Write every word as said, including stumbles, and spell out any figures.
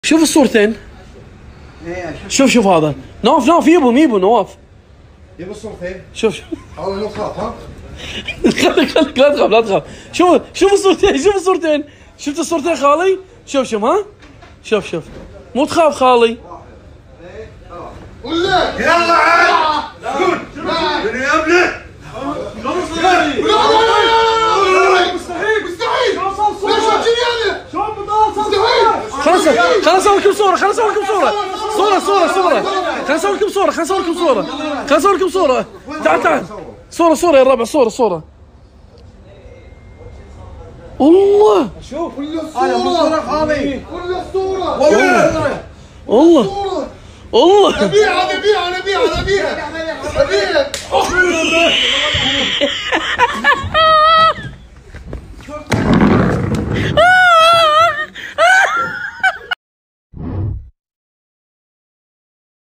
شوف الصورتين. شوف شوف هذا نواف نواف يبو يبو نواف يبو الصورتين. شوف شوف والله لا تخاف ها. خليك خليك لا تخاف لا تخاف. شوف شوف الصورتين شوف الصورتين. شفت الصورتين خالي؟ شوف شوف ها شوف شوف مو تخاف خالي. ولا يلا عاد قول من يملك مستحيل مستحيل ليش اجيني شلون مستحيل. خلاص خلاص اسوي لكم صوره خلاص اسوي لكم صوره صوره صوره صوره خلاص اسوي لكم صوره خلاص اسوي لكم صوره خلاص اسوي لكم صوره. تعال تعال صوره صوره يا الربع صوره صوره. والله شوف ولا الصوره خالي ولا الصوره والله والله والله نبيعها نبيعها نبيعها نبيعها نبيعها